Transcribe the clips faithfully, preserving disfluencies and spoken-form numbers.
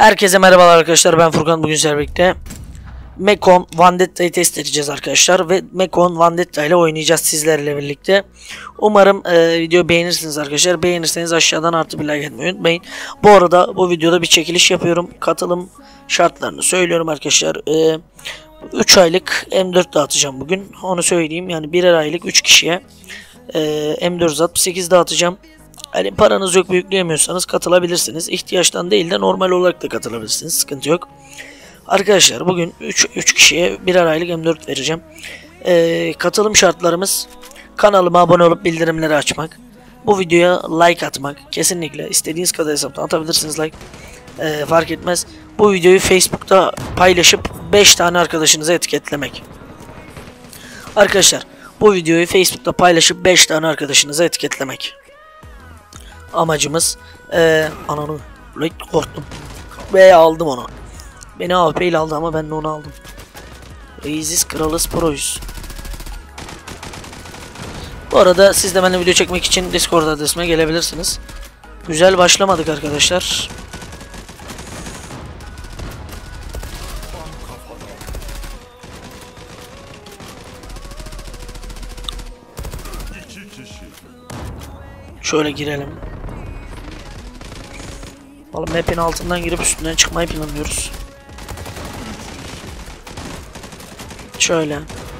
Herkese merhabalar arkadaşlar, ben Furkan. Bugün sizlerle birlikte Mekon Vendetta'yı test edeceğiz arkadaşlar ve Mekon Vendetta ile oynayacağız sizlerle birlikte. Umarım e, videoyu beğenirsiniz arkadaşlar. Beğenirseniz aşağıdan artı bir like etmeyi unutmayın. Bu arada bu videoda bir çekiliş yapıyorum. Katılım şartlarını söylüyorum arkadaşlar. E, üç aylık M dört dağıtacağım bugün. Onu söyleyeyim. Yani birer aylık üç kişiye e, M dört altmış sekiz dağıtacağım. Hani paranız yok, yükleyemiyorsanız katılabilirsiniz. İhtiyaçtan değil de normal olarak da katılabilirsiniz. Sıkıntı yok. Arkadaşlar bugün üç kişiye birer aylık M dört vereceğim. Ee, katılım şartlarımız: kanalıma abone olup bildirimleri açmak. Bu videoya like atmak. Kesinlikle istediğiniz kadar hesaptan atabilirsiniz like. Ee, fark etmez. Bu videoyu Facebook'ta paylaşıp beş tane arkadaşınıza etiketlemek. Arkadaşlar bu videoyu Facebook'ta paylaşıp beş tane arkadaşınıza etiketlemek. Amacımız ee, ananı korktum ve aldım onu. Beni A W P ile aldı ama ben de onu aldım. Reiziz Kralız Pro'yuz. Bu arada siz de benimle video çekmek için Discord adresime gelebilirsiniz. Güzel başlamadık arkadaşlar. Şöyle girelim. Vallahi map'in altından girip üstünden çıkmayı planlıyoruz. Şöyle.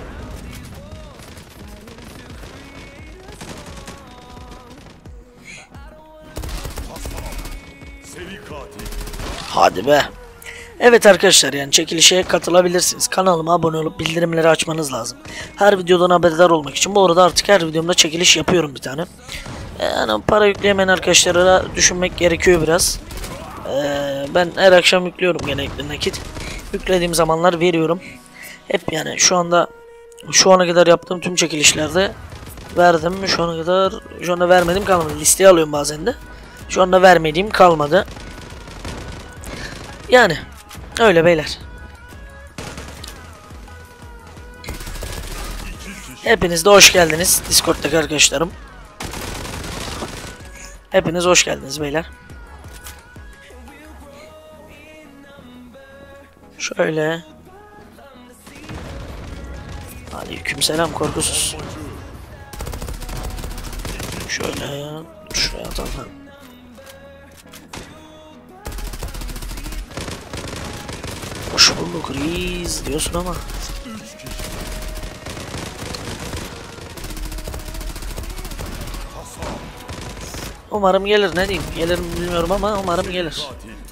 Hadi be. Evet arkadaşlar, yani çekilişe katılabilirsiniz. Kanalıma abone olup bildirimleri açmanız lazım. Her videodan haberdar olmak için. Bu arada artık her videomda çekiliş yapıyorum bir tane. Yani para yükleyemeyen arkadaşlara düşünmek gerekiyor biraz. Ee, ben her akşam yüklüyorum genellikle nakit. Yüklediğim zamanlar veriyorum. Hep yani şu anda şu ana kadar yaptığım tüm çekilişlerde verdim. Şu ana kadar şu anda vermedim kalmadı. Listeye alıyorum bazen de. Şu anda vermediğim kalmadı. Yani öyle beyler. Hepiniz de hoş geldiniz Discord'daki arkadaşlarım. Hepiniz hoş geldiniz beyler. Şöyle. Aleykümselam korkusuz. Şöyle şuraya atalım. Hoş bulduk reis diyorsun ama. Umarım gelir, ne diyeyim, gelir mi bilmiyorum ama umarım gelir.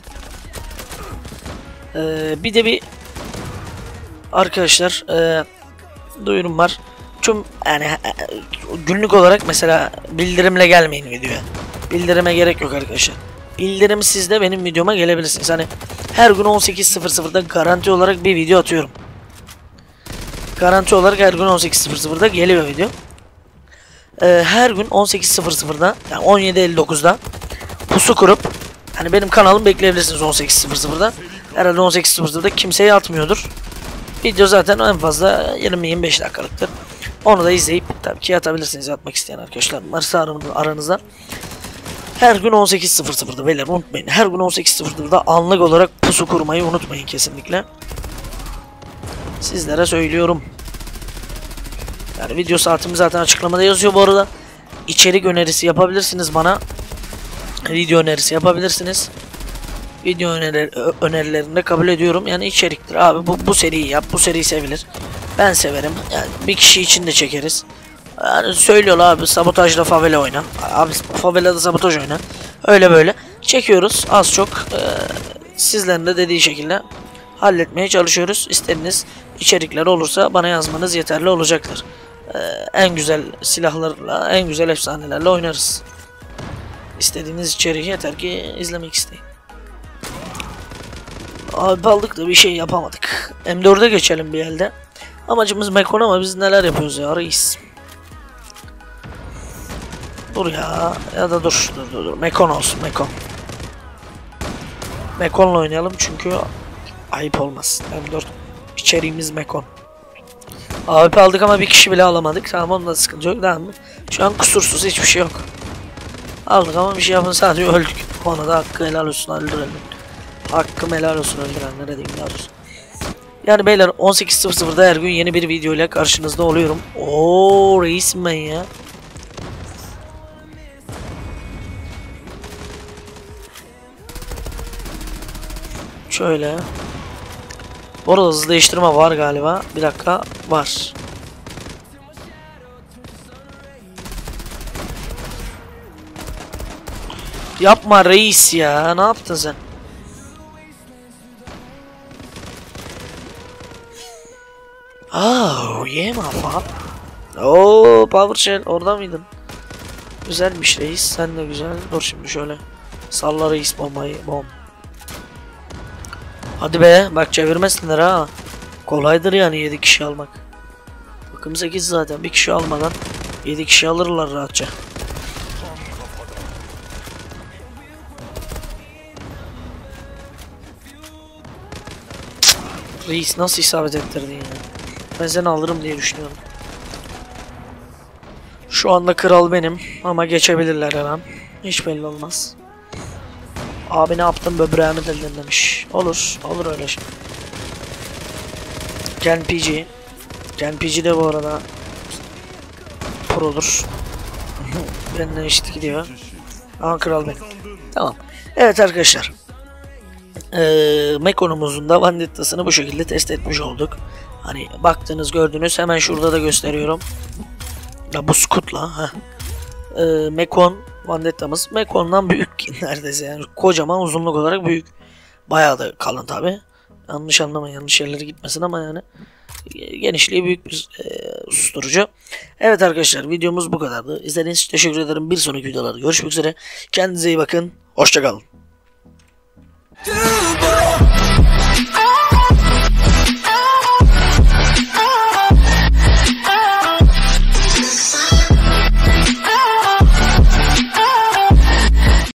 Ee, bir de bir arkadaşlar e, duyurum var. Tüm yani e, günlük olarak mesela bildirimle gelmeyin videoya. Bildirime gerek yok arkadaşlar. Bildirim sizde benim videoma gelebilirsiniz. Hani her gün on sekiz sıfır sıfırda garanti olarak bir video atıyorum. Garanti olarak her gün on sekiz sıfır sıfırda geliyor video. Ee, her gün on sekiz sıfır sıfırda yani on yedi elli dokuzda pusu kurup hani benim kanalımı bekleyebilirsiniz on sekiz sıfır sıfırda. Herhalde on sekiz sıfır sıfırda kimseye atmıyordur. Video zaten en fazla yirmi yirmi beş dakikalıktır. Onu da izleyip tabii ki atabilirsiniz, atmak isteyen arkadaşlar varsa aranızda. Her gün on sekiz sıfır sıfırda beyler unutmayın. Her gün on sekiz sıfır sıfırda anlık olarak pusu kurmayı unutmayın kesinlikle. Sizlere söylüyorum. Yani video saatimi zaten açıklamada yazıyor bu arada. İçerik önerisi yapabilirsiniz bana. Video önerisi yapabilirsiniz. Video öneri, önerilerini de kabul ediyorum. Yani içeriktir abi, bu, bu seriyi yap, bu seri sevilir. Ben severim. Yani bir kişi için de çekeriz. Yani söylüyorlar abi sabotajla favela oyna. Abi favelada sabotaj oyna. Öyle böyle çekiyoruz az çok. E, sizlerin de dediği şekilde halletmeye çalışıyoruz. İstediğiniz içerikler olursa bana yazmanız yeterli olacaktır. E, en güzel silahlarla, en güzel efsanelerle oynarız. İstediğiniz içeriği yeter ki izlemek isteyin. Abi aldık da bir şey yapamadık. M dört'e geçelim bir elde. Amacımız Mekon ama biz neler yapıyoruz ya reis. Dur ya ya da dur dur dur, dur. Mekon olsun, Mekon. Mekon'la oynayalım çünkü ayıp olmasın. M dört içeriğimiz Mekon. A W P aldık ama bir kişi bile alamadık. Tamam, onda sıkıntı yok, tamam mı? Şu an kusursuz, hiçbir şey yok. Aldık ama bir şey yapın, sadece öldük. Ona da hakkı helal olsun, öldürelim. Hakkım helal olsun öldürenlere diyeyim daha doğrusu. Yani beyler on sekiz sıfır sıfırda her gün yeni bir video ile karşınızda oluyorum. Oo reisim ben ya. Şöyle. Bu arada hızlı değiştirme var galiba. Bir dakika var. Yapma reis ya. Ne yaptın sen? Oh yeah my pop. Oo Power Shell orada mıydın? Güzelmiş reis. Sen de güzel. Dur şimdi şöyle. Salla reis bombayı. Bom. Hadi be. Bak çevirmesinler ha. Kolaydır yani yedi kişi almak. Bakım sekiz zaten. Bir kişi almadan yedi kişi alırlar rahatça. Reis nasıl isabet ettirdin ya? Ben seni alırım diye düşünüyorum. Şu anda kral benim ama geçebilirler her an. Hiç belli olmaz. Abi ne yaptın böbreğimi deldin demiş. Olur, olur öyle şey. Gen P G. Gen P G de bu arada produr. Benden eşit gidiyor. Ama kral benim. Tamam. Evet arkadaşlar. Ee, Mekon'umuzun da Vandetta'sını bu şekilde test etmiş olduk. Hani baktınız gördünüz hemen şurada da gösteriyorum. Ya bu Scout'la ha. Ee, Mekon Vandetta'mız Mekon'dan büyük neredeyse yani kocaman uzunluk olarak büyük. Bayağı da kalın tabi. Yanlış anlamayın yanlış yerlere gitmesin ama yani genişliği büyük bir e, susturucu. Evet arkadaşlar videomuz bu kadardı. İzlediğiniz için teşekkür ederim. Bir sonraki videolarda görüşmek üzere. Kendinize iyi bakın. Hoşçakalın.